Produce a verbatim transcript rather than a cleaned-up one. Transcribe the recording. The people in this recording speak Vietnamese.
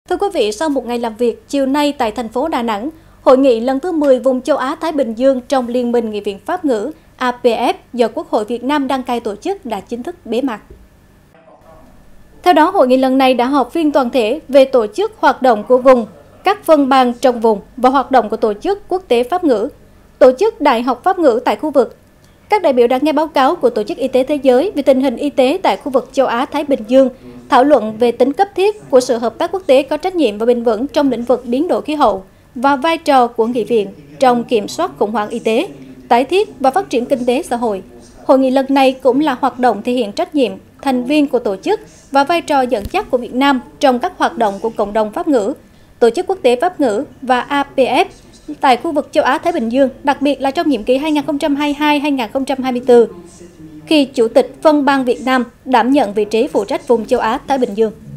Thưa quý vị, sau một ngày làm việc, chiều nay tại thành phố Đà Nẵng, hội nghị lần thứ mười vùng châu Á-Thái Bình Dương trong Liên minh Nghị viện Pháp ngữ A P F do Quốc hội Việt Nam đăng cai tổ chức đã chính thức bế mạc. Theo đó, hội nghị lần này đã họp phiên toàn thể về tổ chức hoạt động của vùng, các phân ban trong vùng và hoạt động của tổ chức quốc tế Pháp ngữ, tổ chức Đại học Pháp ngữ tại khu vực. Các đại biểu đã nghe báo cáo của Tổ chức Y tế Thế giới về tình hình y tế tại khu vực châu Á-Thái Bình Dương, thảo luận về tính cấp thiết của sự hợp tác quốc tế có trách nhiệm và bền vững trong lĩnh vực biến đổi khí hậu và vai trò của nghị viện trong kiểm soát khủng hoảng y tế, tái thiết và phát triển kinh tế xã hội. Hội nghị lần này cũng là hoạt động thể hiện trách nhiệm, thành viên của tổ chức và vai trò dẫn dắt của Việt Nam trong các hoạt động của cộng đồng Pháp ngữ, Tổ chức Quốc tế Pháp ngữ và A P F tại khu vực châu Á-Thái Bình Dương, đặc biệt là trong nhiệm kỳ hai nghìn không trăm hai mươi hai đến hai nghìn không trăm hai mươi tư, khi Chủ tịch Phân ban Việt Nam đảm nhận vị trí phụ trách vùng châu Á-Thái Bình Dương.